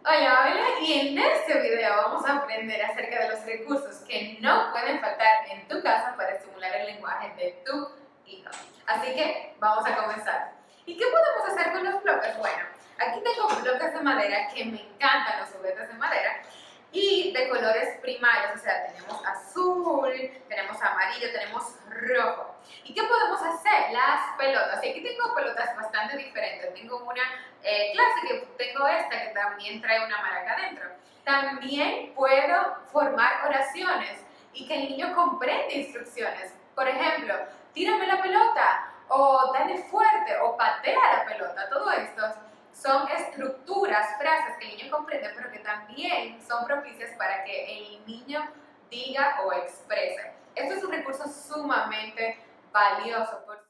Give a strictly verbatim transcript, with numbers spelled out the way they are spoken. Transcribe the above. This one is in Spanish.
Hola, hola, y en este video vamos a aprender acerca de los recursos que no pueden faltar en tu casa para estimular el lenguaje de tu hijo. Así que vamos a comenzar. ¿Y qué podemos hacer con los bloques? Bueno, aquí tengo bloques de madera que me encantan, los juguetes de madera, y de colores primarios, o sea, tenemos azul, tenemos amarillo, tenemos rojo. ¿Y qué podemos hacer? Las pelotas. Y aquí tengo pelotas bastante diferentes. Tengo una eh, clásica, tengo esta que también trae una maraca adentro. También puedo formar oraciones y que el niño comprenda instrucciones. Por ejemplo, tírame la pelota, o dale fuerte, o patea la pelota. Todo esto son estructuras, frases que el niño comprende, pero que también son propicias para que el niño diga o exprese. Esto es un recurso sumamente valioso. Por